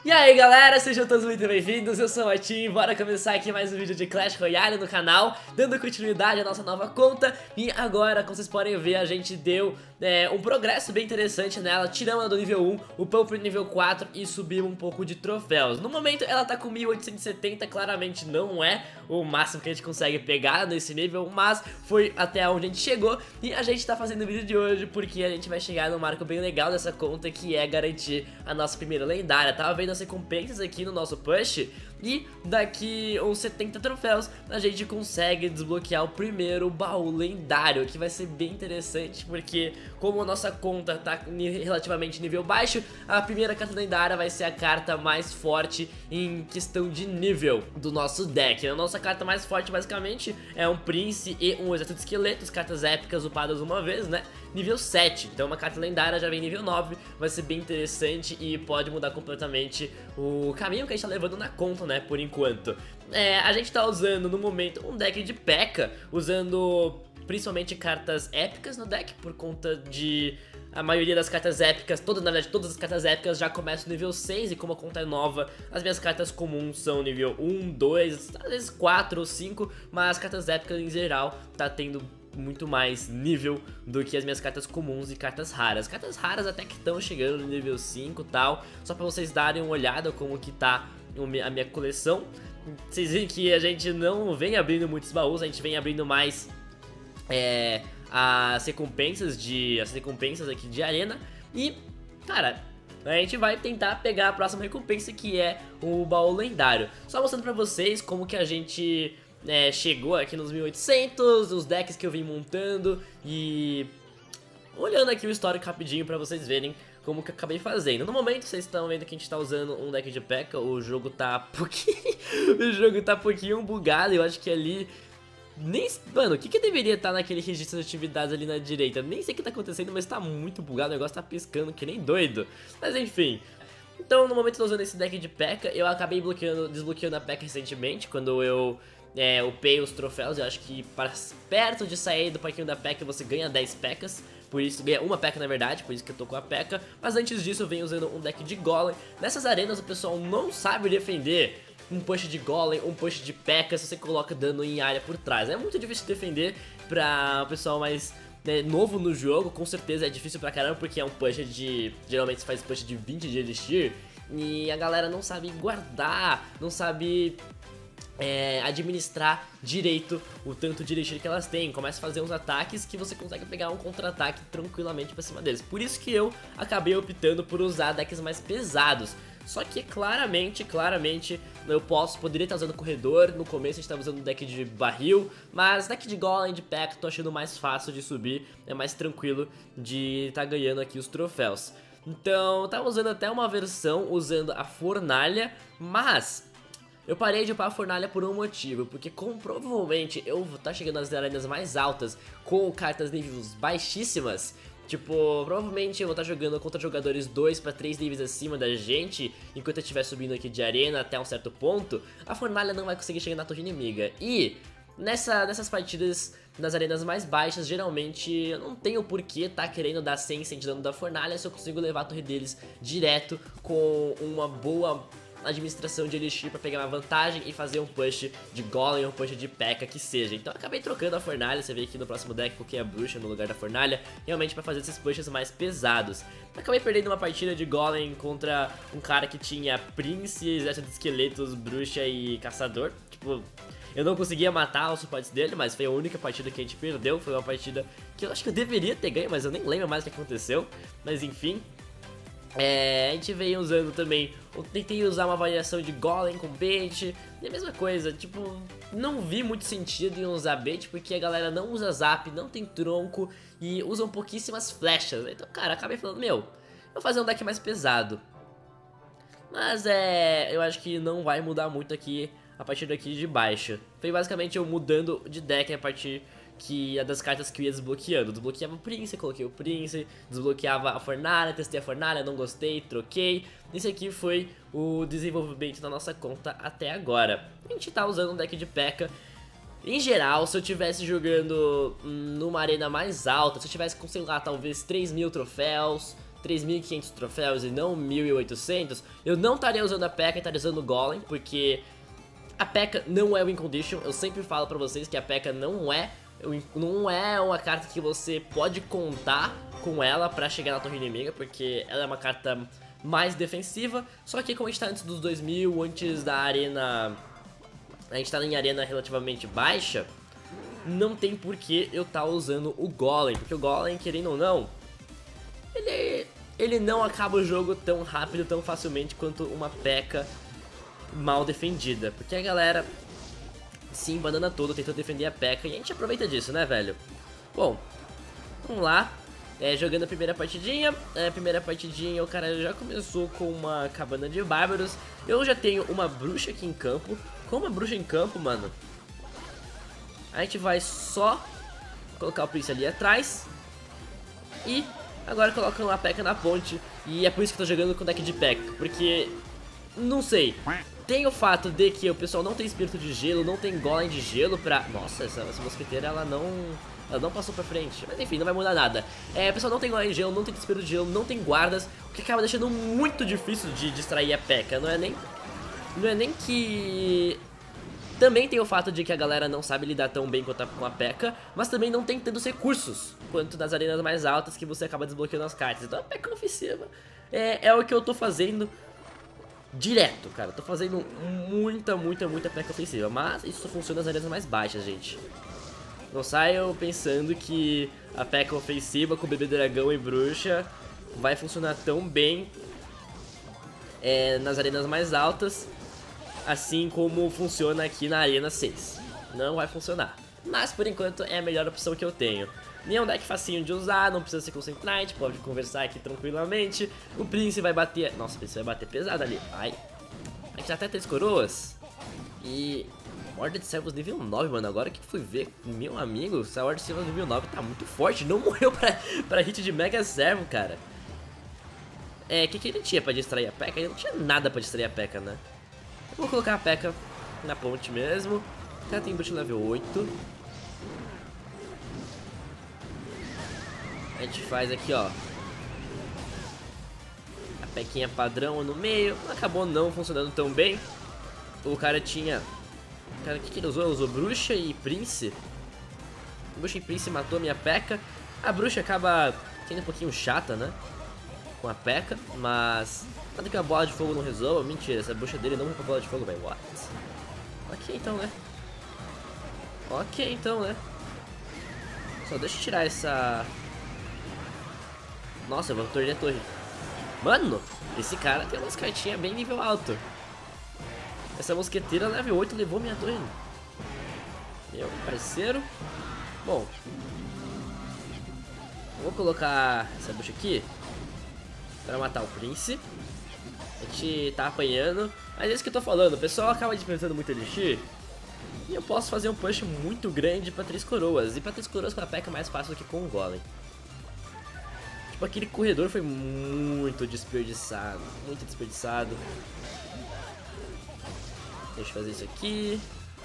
E aí galera, sejam todos muito bem-vindos, eu sou o Matinho, bora começar aqui mais um vídeo de Clash Royale no canal, dando continuidade à nossa nova conta. E agora, como vocês podem ver, a gente deu um progresso bem interessante nela, tiramos ela do nível 1, upamos pro nível 4 e subimos um pouco de troféus. No momento ela tá com 1870, claramente não é o máximo que a gente consegue pegar nesse nível, mas foi até onde a gente chegou. E a gente tá fazendo o vídeo de hoje porque a gente vai chegar num marco bem legal dessa conta, que é garantir a nossa primeira lendária. Tava vendo as recompensas aqui no nosso push e daqui uns 70 troféus a gente consegue desbloquear o primeiro baú lendário, que vai ser bem interessante porque como a nossa conta tá relativamente nível baixo, a primeira carta lendária vai ser a carta mais forte em questão de nível do nosso deck. A nossa carta mais forte basicamente é um Prince e um Exército de Esqueletos, cartas épicas upadas uma vez, né? Nível 7, então uma carta lendária já vem nível 9, vai ser bem interessante e pode mudar completamente o caminho que a gente tá levando na conta, né, por enquanto. A gente tá usando no momento um deck de P.E.K.K.A, usando principalmente cartas épicas no deck, por conta de a maioria das cartas épicas, na verdade todas as cartas épicas já começam no nível 6 e como a conta é nova, as minhas cartas comuns são nível 1, 2, às vezes 4 ou 5, mas as cartas épicas em geral tá tendo muito mais nível do que as minhas cartas comuns e cartas raras. Cartas raras até que estão chegando no nível 5 e tal, só pra vocês darem uma olhada como que tá a minha coleção. Vocês veem que a gente não vem abrindo muitos baús, a gente vem abrindo mais as recompensas aqui de arena. E, cara, a gente vai tentar pegar a próxima recompensa, que é o baú lendário. Só mostrando pra vocês como que a gente chegou aqui nos 1800, os decks que eu vim montando e olhando aqui o histórico rapidinho pra vocês verem como que eu acabei fazendo. No momento vocês estão vendo que a gente tá usando um deck de P.E.K.K.A, o jogo tá um pouquinho bugado, eu acho que ali mano, o que deveria estar naquele registro de atividades ali na direita? Nem sei o que tá acontecendo, mas tá muito bugado, o negócio tá piscando que nem doido. Mas enfim. Então no momento eu tô usando esse deck de P.E.K.K.A, eu acabei desbloqueando a P.E.K.K.A recentemente, quando eu upei os troféus. Eu acho que perto de sair do parquinho da P.E.K.K.A você ganha 10 P.E.K.K.As, por isso ganha uma P.E.K.K.A na verdade, por isso que eu tô com a P.E.K.K.A. Mas antes disso eu venho usando um deck de Golem. Nessas arenas o pessoal não sabe defender um push de Golem, um push de P.E.K.K.A se você coloca dano em área por trás. É muito difícil de defender pra o pessoal mais novo no jogo, com certeza é difícil pra caramba, porque é um push geralmente se faz push de 20 de Elixir, e a galera não sabe guardar, não sabe administrar direito o tanto de Elixir que elas têm. Começa a fazer uns ataques que você consegue pegar um contra-ataque tranquilamente pra cima deles. Por isso que eu acabei optando por usar decks mais pesados. Só que claramente eu poderia estar usando corredor. No começo a gente estava usando um deck de barril, mas deck de Golem, de P.E.K.K.A tô achando mais fácil de subir, é mais tranquilo de estar ganhando aqui os troféus. Então eu tava usando até uma versão usando a fornalha, mas eu parei de upar a fornalha por um motivo, porque como provavelmente eu vou estar chegando nas arenas mais altas com cartas níveis baixíssimas, tipo, provavelmente eu vou estar jogando contra jogadores 2 para 3 níveis acima da gente, enquanto eu estiver subindo aqui de arena até um certo ponto, a fornalha não vai conseguir chegar na torre inimiga. E nessas partidas, nas arenas mais baixas, geralmente eu não tenho por que tá querendo dar 100 de dano da fornalha se eu consigo levar a torre deles direto com uma boa administração de Elixir pra pegar uma vantagem e fazer um push de Golem ou um push de P.E.K.K.A que seja. Então eu acabei trocando a fornalha, você vê aqui no próximo deck coloquei a bruxa no lugar da fornalha, realmente pra fazer esses pushes mais pesados. Acabei perdendo uma partida de Golem contra um cara que tinha Prince, Exército de Esqueletos, Bruxa e Caçador. Tipo, eu não conseguia matar os suportes dele, mas foi a única partida que a gente perdeu. Foi uma partida que eu acho que eu deveria ter ganho, mas eu nem lembro mais o que aconteceu. Mas enfim, a gente veio usando também, eu tentei usar uma variação de Golem com bait, e a mesma coisa, tipo, não vi muito sentido em usar bait, porque a galera não usa zap, não tem tronco e usam pouquíssimas flechas. Então, cara, acabei falando, vou fazer um deck mais pesado. Mas eu acho que não vai mudar muito aqui a partir daqui de baixo. Foi basicamente eu mudando de deck a partir das cartas que eu ia desbloqueando. Desbloqueava o Prince, coloquei o Prince, desbloqueava a fornalha, testei a fornalha, não gostei, troquei. Esse aqui foi o desenvolvimento da nossa conta até agora. A gente tá usando um deck de P.E.K.K.A. Em geral, se eu tivesse jogando numa arena mais alta, se eu tivesse com, sei lá, talvez 3.000 troféus, 3.500 troféus e não 1.800, eu não estaria usando a P.E.K.K.A e estaria usando o Golem, porque a P.E.K.K.A não é win condition. Eu sempre falo pra vocês que a P.E.K.K.A não é uma carta que você pode contar com ela pra chegar na torre inimiga, porque ela é uma carta mais defensiva. Só que como a gente tá antes dos 2000, antes da arena, a gente tá em arena relativamente baixa, não tem por que eu tá usando o Golem, porque o Golem, querendo ou não, ele não acaba o jogo tão rápido, tão facilmente quanto uma P.E.K.K.A mal defendida, porque a galera se embanana todo tentando defender a P.E.K.K.A e a gente aproveita disso, né, velho? Bom, vamos lá. Jogando a primeira partidinha. Primeira partidinha o cara já começou com uma cabana de bárbaros. Eu já tenho uma bruxa aqui em campo. Com uma bruxa em campo, mano, a gente vai só colocar o Prince ali atrás. E agora colocando a P.E.K.K.A na ponte. E é por isso que eu tô jogando com deck de P.E.K.K.A, porque, não sei, tem o fato de que o pessoal não tem espírito de gelo, não tem golem de gelo pra... Nossa, essa mosqueteira ela não passou pra frente. Mas enfim, não vai mudar nada. O pessoal não tem golem de gelo, não tem espírito de gelo, não tem guardas, o que acaba deixando muito difícil de distrair a P.E.K.K.A. Não é nem que... Também tem o fato de que a galera não sabe lidar tão bem com a P.E.K.K.A, mas também não tem tantos recursos quanto nas arenas mais altas que você acaba desbloqueando as cartas. Então a P.E.K.K.A ofensiva é o que eu tô fazendo direto, cara. Tô fazendo muita P.E.K.K.A ofensiva, mas isso só funciona nas arenas mais baixas, gente. Não saiam pensando que a P.E.K.K.A ofensiva com bebê dragão e bruxa vai funcionar tão bem nas arenas mais altas, assim como funciona aqui na arena 6. Não vai funcionar, mas por enquanto é a melhor opção que eu tenho. E é um deck facinho de usar, não precisa se concentrar, a gente pode conversar aqui tranquilamente. O Prince vai bater... Nossa, o Prince vai bater pesado ali. Ai. A gente já até 3 coroas. E... Horda de Servos nível 9, mano. Agora que fui ver, meu amigo, essa Horda de Servos nível 9 tá muito forte. Não morreu pra hit de Mega Servo, cara. O que ele tinha pra distrair a P.E.K.K.A? Ele não tinha nada pra distrair a P.E.K.K.A, né? Eu vou colocar a P.E.K.K.A na ponte mesmo. O cara tem boot level 8. A gente faz aqui, ó, a P.E.K.K.A padrão no meio. Acabou não funcionando tão bem. O cara tinha... Cara, o que ele usou? Ele usou bruxa e Prince. Bruxa e Prince matou a minha P.E.K.K.A. A bruxa acaba sendo um pouquinho chata, né, com a P.E.K.K.A, mas nada que a bola de fogo não resolva. Mentira, essa bruxa dele não vai pra bola de fogo, velho. What? Ok, então, né? Ok, então, né? Só deixa eu tirar essa... Nossa, eu vou tornear a torre. Mano, esse cara tem umas cartinhas bem nível alto. Essa mosqueteira level 8 levou minha torre. Meu parceiro. Bom, vou colocar essa bruxa aqui pra matar o Prince. A gente tá apanhando, mas é isso que eu tô falando. O pessoal acaba dispensando muito elixir e eu posso fazer um push muito grande pra 3 coroas. E pra 3 coroas com a P.E.K.K.A é mais fácil do que com o Golem. Tipo, aquele corredor foi muito desperdiçado. Muito desperdiçado. Deixa eu fazer isso aqui.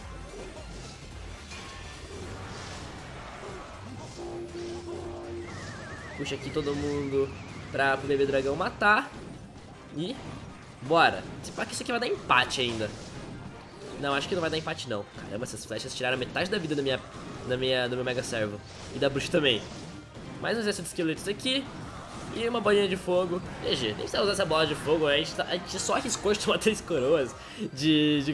Puxa aqui todo mundo pra o bebê dragão matar. E bora. Se pá que isso aqui vai dar empate ainda. Não, acho que não vai dar empate não. Caramba, essas flechas tiraram metade da vida do meu Mega Servo. E da bruxa também. Mais um exército de esqueletos aqui. E uma bolinha de fogo. GG, nem precisa usar essa bola de fogo. A gente só arriscou de tomar 3 coroas. De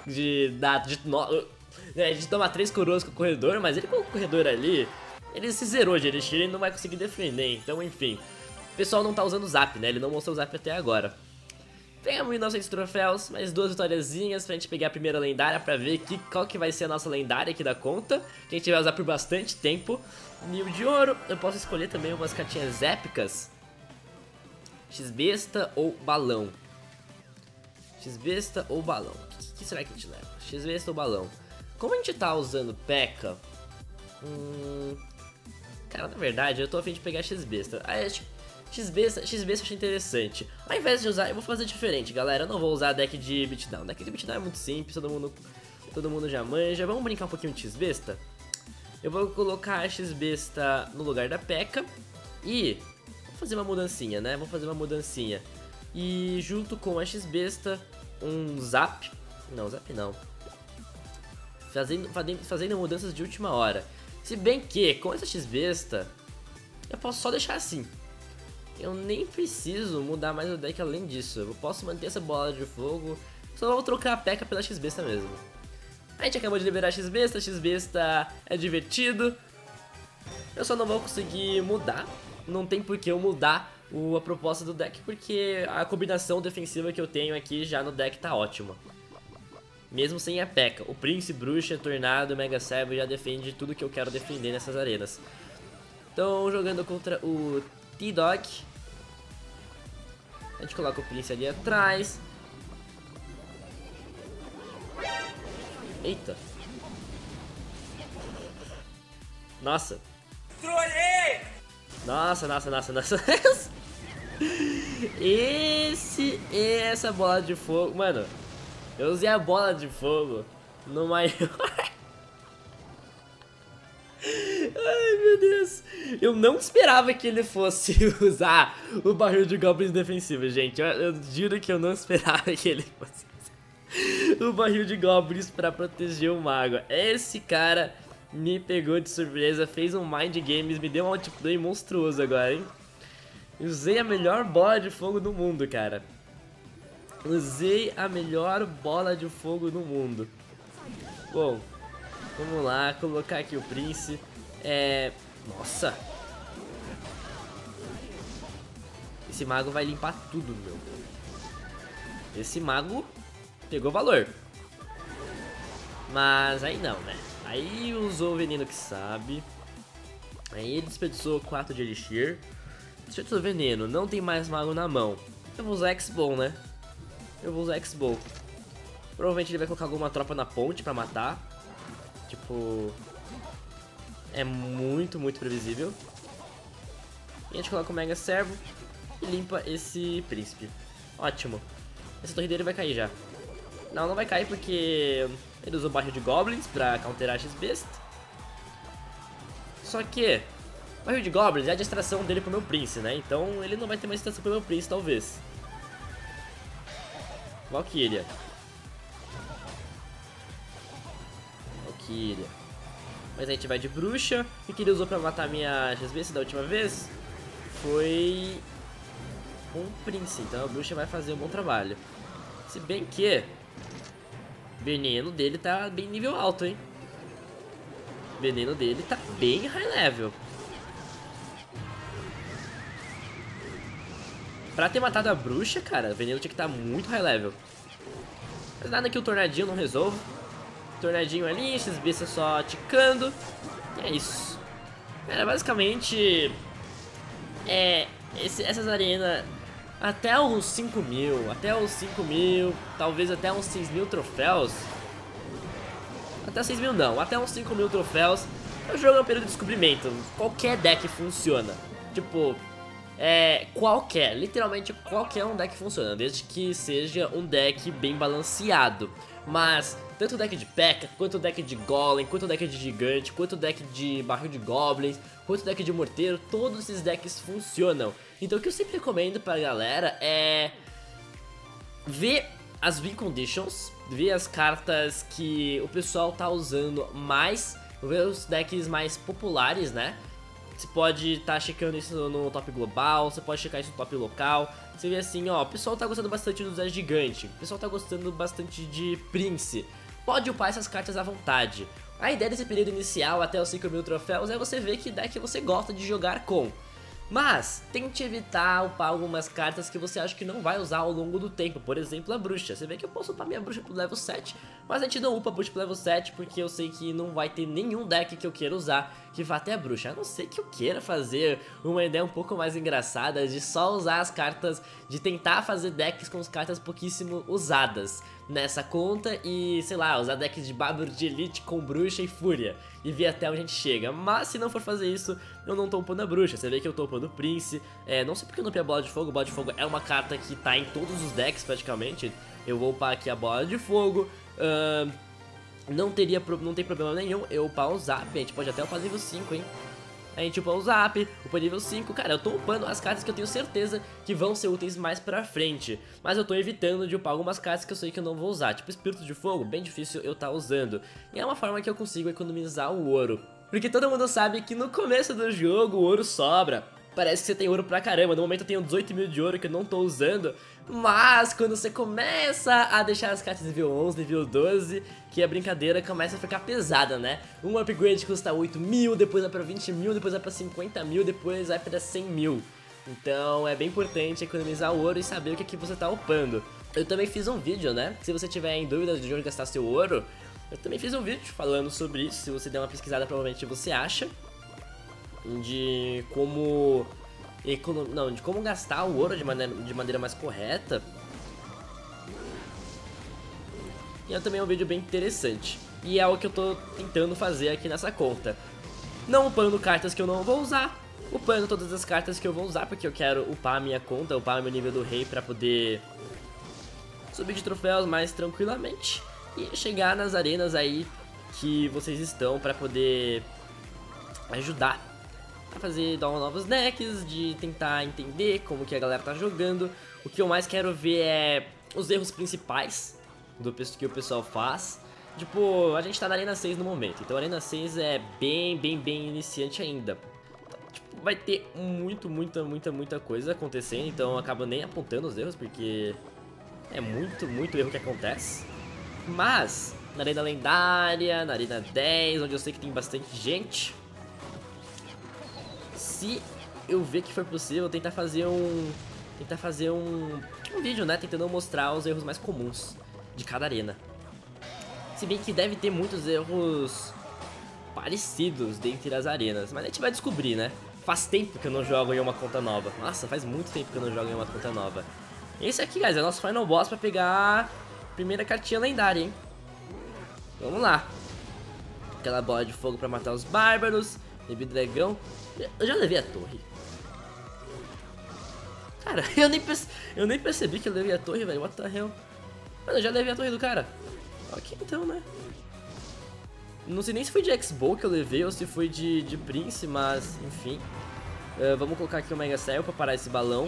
tomar 3 coroas com o corredor. Mas ele com o corredor ali, ele se zerou de elixir e não vai conseguir defender. Então enfim, o pessoal não tá usando o zap, né? Ele não mostrou o zap até agora. Pegamos 1900 troféus, mais 2 vitóriazinhas pra gente pegar a primeira lendária, pra ver qual que vai ser a nossa lendária aqui da conta, que a gente vai usar por bastante tempo. 1000 de ouro, eu posso escolher também umas cartinhas épicas. X-Besta ou Balão. X-Besta ou Balão. O que será que a gente leva? X-Besta ou Balão? Como a gente tá usando P.E.K.K.A, cara, na verdade eu tô a fim de pegar X-Besta. X-Besta eu achei interessante. Ao invés de usar, eu vou fazer diferente, galera. Eu não vou usar deck de beatdown. Deck de beatdown é muito simples, todo mundo já manja. Vamos brincar um pouquinho de X-Besta? Eu vou colocar a X-Besta no lugar da P.E.K.K.A. E vou fazer uma mudancinha, né? Vou fazer uma mudancinha. E junto com a X-Besta, um Zap. Não, Zap não. Fazendo mudanças de última hora. Se bem que, com essa X-Besta, eu posso só deixar assim. Eu nem preciso mudar mais o deck além disso. Eu posso manter essa bola de fogo. Só vou trocar a P.E.K.K.A pela X-Besta mesmo. A gente acabou de liberar a X-Besta é divertido. Eu só não vou conseguir mudar. Não tem por que eu mudar a proposta do deck, porque a combinação defensiva que eu tenho aqui já no deck tá ótima. Mesmo sem a P.E.K.K.A. O Prince, Bruxa, Tornado, Mega Servo já defende tudo que eu quero defender nessas arenas. Então, jogando contra o T-Dog, a gente coloca o Prince ali atrás. Eita. Nossa. Trolei! Nossa. Essa bola de fogo, mano. Eu usei a bola de fogo no maior. Ai, meu Deus. Eu não esperava que ele fosse usar o barril de goblins defensivo, gente. Eu juro que eu não esperava que ele fosse usar o barril de goblins pra proteger o mago. Esse cara me pegou de surpresa, fez um mind games, me deu um outplay monstruoso agora, hein. Usei a melhor bola de fogo do mundo, cara. Usei a melhor bola de fogo do mundo. Bom, vamos lá, colocar aqui o Prince. Nossa. Esse mago vai limpar tudo, meu. Esse mago pegou valor. Mas aí não, né? Aí usou o veneno que sabe. Aí ele desperdiçou 4 de elixir. Desperdiçou veneno, não tem mais mago na mão. Eu vou usar X-Bow, né? Eu vou usar X-Bow. Provavelmente ele vai colocar alguma tropa na ponte pra matar. Tipo... É muito previsível. E a gente coloca o Mega Servo e limpa esse príncipe. Ótimo. Essa torre dele vai cair já. Não, não vai cair porque ele usou barril de goblins pra counterar a X-Besta. Só que o barril de goblins é a distração dele pro meu Prince, né? Então ele não vai ter mais distração pro meu Prince, talvez. Valkyria. Mas a gente vai de bruxa. O que ele usou pra matar a minha X-Besta da última vez foi um Prince. Então a bruxa vai fazer um bom trabalho. Se bem que o veneno dele tá bem nível alto, hein? O veneno dele tá bem high level. Pra ter matado a bruxa, cara, o veneno tinha que estar muito high level. Mas nada que o tornadinho não resolva. Tornadinho ali, X-Besta só ticando. E é isso. Cara, basicamente... essas arenas... Até os 5.000, talvez até uns 6.000 troféus. Até 6.000 não, até uns 5.000 troféus. O jogo é um período de descobrimento. Qualquer deck funciona. Tipo... literalmente qualquer um deck funciona, desde que seja um deck bem balanceado. Mas tanto o deck de P.E.K.K.A, quanto o deck de Golem, quanto o deck de Gigante, quanto o deck de Barril de Goblins, quanto o deck de Morteiro, todos esses decks funcionam. Então o que eu sempre recomendo pra galera é ver as win conditions, ver as cartas que o pessoal tá usando mais, ver os decks mais populares, né? Você pode estar checando isso no top global, você pode checar isso no top local. Você vê assim, ó, o pessoal tá gostando bastante do Zé Gigante, o pessoal tá gostando bastante de Prince. Pode upar essas cartas à vontade. A ideia desse período inicial até os 5.000 troféus é você ver que deck você gosta de jogar com. Mas tente evitar upar algumas cartas que você acha que não vai usar ao longo do tempo. Por exemplo, a bruxa. Você vê que eu posso upar minha bruxa pro level 7, mas a gente não upa a bruxa pro level 7 porque eu sei que não vai ter nenhum deck que eu queira usar que vá até a bruxa. A não ser que eu queira fazer uma ideia um pouco mais engraçada de só usar as cartas, de tentar fazer decks com as cartas pouquíssimo usadas nessa conta e, sei lá, usar decks de Bárbaro de Elite com bruxa e fúria e ver até onde a gente chega. Mas se não for fazer isso, eu não tô upando a bruxa. Você vê que eu tô upando o Prince. Não sei porque eu não upei a bola de fogo. A bola de fogo é uma carta que tá em todos os decks praticamente. Eu vou upar aqui a bola de fogo. Não tem problema nenhum eu upar um Zap. A gente pode até upar nível 5, hein? a gente upa o Zap, upa nível 5, cara, eu tô upando as cartas que eu tenho certeza que vão ser úteis mais pra frente, mas eu tô evitando de upar algumas cartas que eu sei que eu não vou usar, tipo Espírito de Fogo, bem difícil eu tá usando, e é uma forma que eu consigo economizar o ouro, porque todo mundo sabe que no começo do jogo o ouro sobra. Parece que você tem ouro pra caramba, no momento eu tenho 18 mil de ouro que eu não tô usando, mas quando você começa a deixar as cartas nível 11, nível 12, que a brincadeira começa a ficar pesada, né? Um upgrade custa 8 mil, depois vai pra 20 mil, depois vai pra 50 mil, depois vai pra 100 mil. Então é bem importante economizar o ouro e saber o que você tá upando. Eu também fiz um vídeo, né? Se você tiver em dúvida de onde gastar seu ouro, eu também fiz um vídeo falando sobre isso, se você der uma pesquisada provavelmente você acha. De como de como gastar o ouro de maneira mais correta. E é também um vídeo bem interessante. E é o que eu tô tentando fazer aqui nessa conta. Não upando cartas que eu não vou usar, upando todas as cartas que eu vou usar, porque eu quero upar a minha conta, upar meu nível do rei pra poder subir de troféus mais tranquilamente e chegar nas arenas aí que vocês estão pra poder ajudar a fazer novos decks, de tentar entender como que a galera tá jogando. O que eu mais quero ver é os erros principais do que o pessoal faz. Tipo, a gente tá na Arena 6 no momento, então a Arena 6 é bem iniciante ainda. Tipo, vai ter muita coisa acontecendo, então eu acabo nem apontando os erros, porque é muito erro que acontece. Mas, na Arena Lendária, na Arena 10, onde eu sei que tem bastante gente, se eu ver que for possível, tentar fazer um vídeo, né, tentando mostrar os erros mais comuns de cada arena. Se bem que deve ter muitos erros parecidos dentre as arenas, mas a gente vai descobrir, né? Faz tempo que eu não jogo em uma conta nova. Nossa, faz muito tempo que eu não jogo em uma conta nova. Esse aqui, guys, é o nosso final boss pra pegar a primeira cartinha lendária, hein? Vamos lá. Aquela bola de fogo pra matar os bárbaros. Levei dragão. Eu já levei a torre. Cara, eu nem percebi que eu levei a torre, velho. What the hell? Mano, eu já levei a torre do cara. Ok, então, né? Não sei nem se foi de X-Bow que eu levei ou se foi de Prince, mas enfim. Vamos colocar aqui o Mega Cell pra parar esse balão.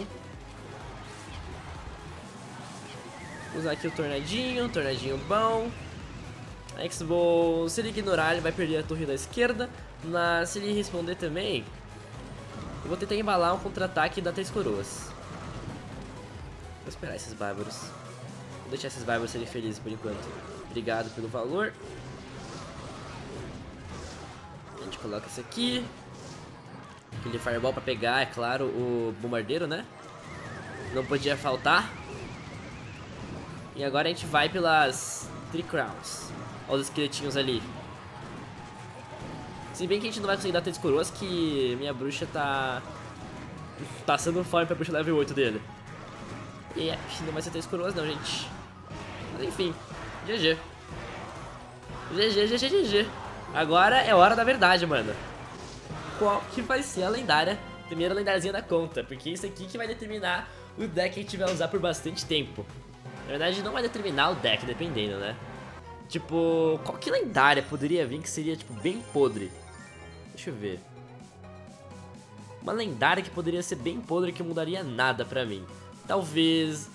Vou usar aqui o tornadinho bom. A X-Bow, se ele ignorar, ele vai perder a torre da esquerda. Mas se ele responder também, eu vou tentar embalar um contra-ataque da 3 coroas. Vou esperar esses bárbaros. Vou deixar esses bárbaros serem felizes por enquanto. Obrigado pelo valor. A gente coloca esse aqui. Aquele fireball pra pegar, é claro, o bombardeiro, né? Não podia faltar. E agora a gente vai pelas 3 crowns. Olha os esqueletinhos ali. Se bem que a gente não vai conseguir dar 3 coroas, que minha bruxa tá passando fome pra bruxa level 8 dele. E não vai ser 3 coroas não, gente. Mas enfim, GG. GG. Agora é hora da verdade, mano. Qual que vai ser a lendária, primeira lendáriazinha da conta? Porque isso aqui que vai determinar o deck que a gente vai usar por bastante tempo. Na verdade não vai determinar o deck, dependendo, né? Tipo, qual que lendária poderia vir que seria, tipo, bem podre? Deixa eu ver. Uma lendária que poderia ser bem podre, que mudaria nada pra mim. Talvez...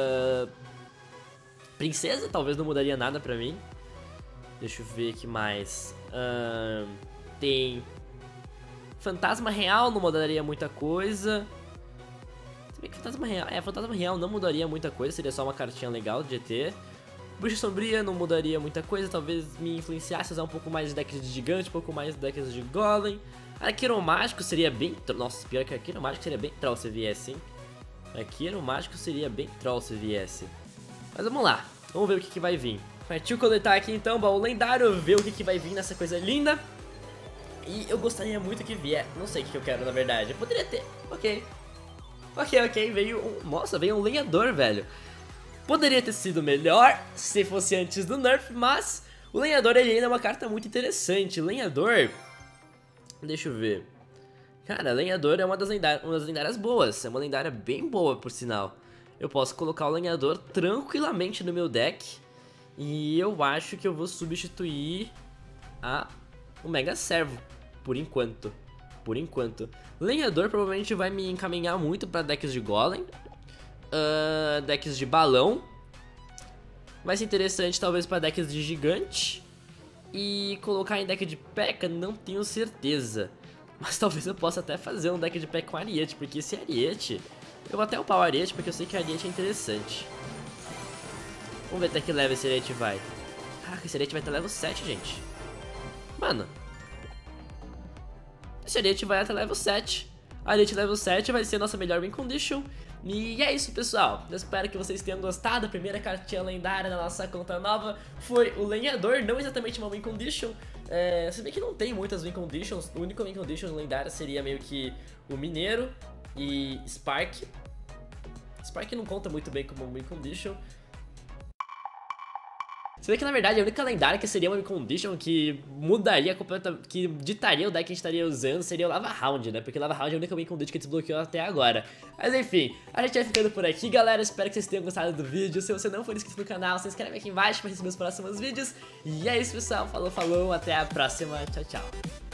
Princesa, talvez não mudaria nada pra mim. Deixa eu ver o que mais. Tem... Fantasma Real não mudaria muita coisa. Se bem que Fantasma Real não mudaria muita coisa, seria só uma cartinha legal de GT. Bruxa Sombria não mudaria muita coisa, talvez me influenciasse a usar um pouco mais de decks de gigante, um pouco mais de decks de golem. Arqueiro Mágico seria bem... Nossa, pior que Arqueiro Mágico seria bem troll se viesse, hein? Arqueiro Mágico seria bem troll se viesse. Mas vamos lá, vamos ver o que vai vir. Partiu coletar aqui então, baú lendário, ver o que vai vir nessa coisa linda. E eu gostaria muito que vier, não sei o que eu quero na verdade, eu poderia ter, ok, veio um... Nossa, veio um lenhador, velho. Poderia ter sido melhor se fosse antes do nerf, mas o lenhador ele ainda é uma carta muito interessante. Lenhador, deixa eu ver. Cara, lenhador é uma das lendárias boas, é uma lendária bem boa por sinal. Eu posso colocar o lenhador tranquilamente no meu deck. E eu acho que eu vou substituir o Mega Servo, por enquanto. por enquanto. Lenhador provavelmente vai me encaminhar muito pra decks de Golem, decks de Balão. Vai ser interessante talvez pra decks de Gigante. E colocar em deck de P.E.K.K.A, não tenho certeza. Mas talvez eu possa até fazer um deck de P.E.K.K.A com Ariete, porque esse Ariete... Eu vou até upar o Ariete, porque eu sei que a Ariete é interessante. Vamos ver até que level esse Ariete vai. Caraca, esse Ariete vai até level 7, gente. Mano. Esse Ariete vai até level 7. A Ariete level 7 vai ser a nossa melhor win condition. E é isso, pessoal. Eu espero que vocês tenham gostado. A primeira cartinha lendária da nossa conta nova foi o Lenhador. Não exatamente uma win condition. Se bem que não tem muitas win conditions. O único win condition lendária seria meio que o Mineiro e Spark. Spark não conta muito bem como win condition. Você vê que na verdade a única lendária que seria uma condition que mudaria completamente, que ditaria o deck que a gente estaria usando seria o Lava Hound, né? Porque o Lava Hound é a única win condition que desbloqueou até agora. Mas enfim, a gente vai ficando por aqui, galera. Espero que vocês tenham gostado do vídeo. Se você não for inscrito no canal, se inscreve aqui embaixo para receber os próximos vídeos. E é isso, pessoal. Falou, falou. Até a próxima. Tchau, tchau.